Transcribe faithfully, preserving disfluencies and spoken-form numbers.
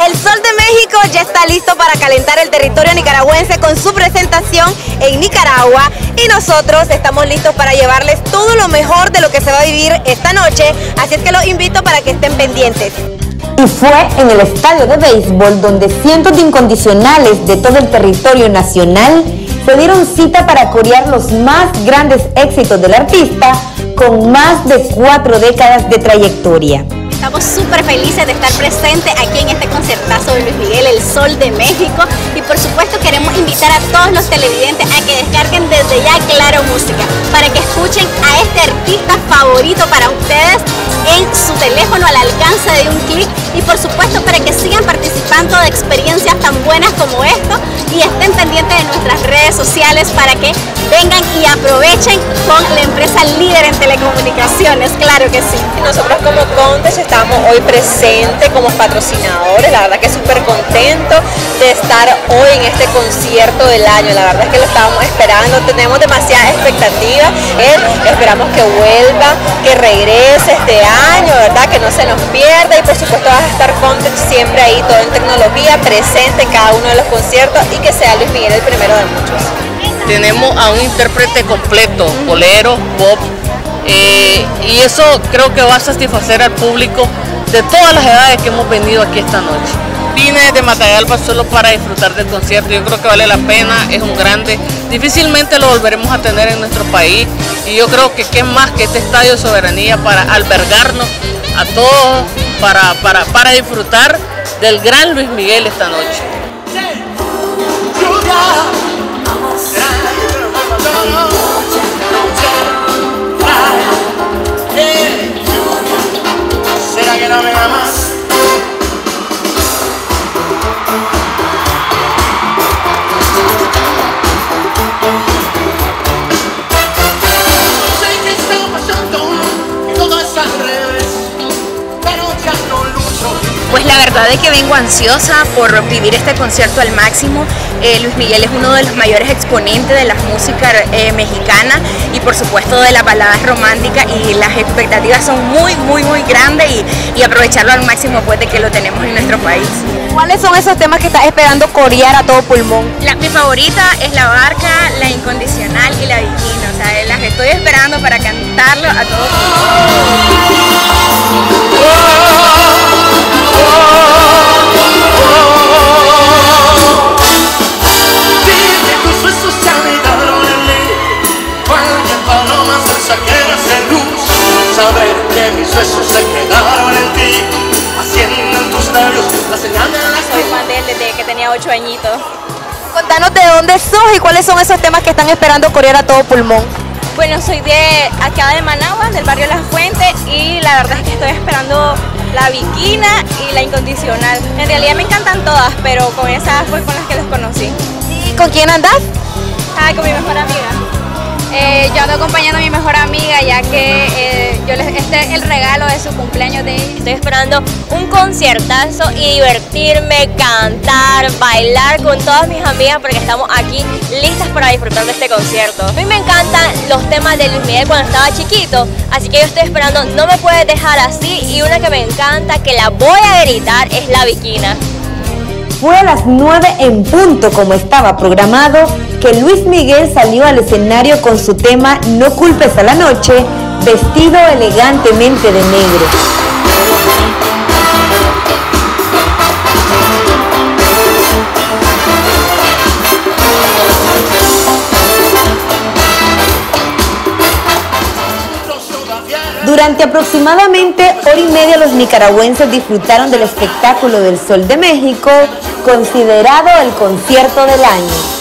El Sol de México ya está listo para calentar el territorio nicaragüense con su presentación en Nicaragua y nosotros estamos listos para llevarles todo lo mejor de lo que se va a vivir esta noche, así es que los invito para que estén pendientes. Y fue en el estadio de béisbol donde cientos de incondicionales de todo el territorio nacional se dieron cita para corear los más grandes éxitos del artista con más de cuatro décadas de trayectoria. Estamos súper felices de estar presentes aquí en este concertazo de Luis Miguel, El Sol de México, y por supuesto queremos invitar a todos los televidentes a que descarguen desde ya Claro Música para que escuchen a este artista favorito para ustedes en su teléfono al alcance de un clic, y por supuesto para que sigan participando de experiencias tan buenas como esto y estén pendientes de nuestras redes sociales para que vengan y aprovechen con la empresa líder en telecomunicaciones, claro que sí. Nosotros como Contes estamos hoy presentes como patrocinadores, la verdad que súper contentos de estar hoy en este concierto del año, la verdad es que lo estábamos esperando, tenemos demasiada expectativa, eh, esperamos que vuelva, que regrese este año, ¿verdad? Que no se nos pierda, y por supuesto vas a estar Contes siempre ahí, todo en tecnología, presente en cada uno de los conciertos, y que sea Luis Miguel el primero de muchos. Tenemos a un intérprete completo, bolero, pop, eh, y eso creo que va a satisfacer al público de todas las edades que hemos venido aquí esta noche. Vine desde Matagalpa solo para disfrutar del concierto, yo creo que vale la pena, es un grande, difícilmente lo volveremos a tener en nuestro país, y yo creo que qué más que este estadio de soberanía para albergarnos a todos, para, para, para disfrutar del gran Luis Miguel esta noche. ¿Será que no me amas? Sé que está pasando y todo es al revés, pero ya no lucho. Pues la verdad es que vengo ansiosa por vivir este concierto al máximo. Eh, Luis Miguel es uno de los mayores exponentes de la música eh, mexicana y por supuesto de las baladas románticas, y las expectativas son muy muy muy grandes y, y aprovecharlo al máximo pues de que lo tenemos en nuestro país. ¿Cuáles son esos temas que estás esperando corear a todo pulmón? La, mi favorita es La Barca, La Incondicional y La Bikina, o sea, las estoy esperando para cantarlo a todo pulmón. Saber que mis besos se quedaron en ti, haciendo en tus labios la señal de la... Soy fan de él desde que tenía ocho añitos. Contanos de dónde sos y cuáles son esos temas que están esperando corear a todo pulmón. Bueno, soy de acá de Managua, del barrio Las Fuentes, y la verdad es que estoy esperando La Bikina y La Incondicional. En realidad me encantan todas, pero con esas fue con las que los conocí. ¿Y con quién andás? Ah, con mi mejor amiga. Eh, yo ando acompañando a mi mejor amiga, ya que eh, yo les, este es el regalo de su cumpleaños de ella. Estoy esperando un conciertazo y divertirme, cantar, bailar con todas mis amigas, porque estamos aquí listas para disfrutar de este concierto. A mí me encantan los temas de Luis Miguel cuando estaba chiquito, así que yo estoy esperando No Me Puedes Dejar Así, y una que me encanta, que la voy a gritar, es La Bikina. Fue a las nueve en punto, como estaba programado, que Luis Miguel salió al escenario con su tema No Culpes a la Noche, vestido elegantemente de negro. Durante aproximadamente hora y media los nicaragüenses disfrutaron del espectáculo del Sol de México, considerado el concierto del año.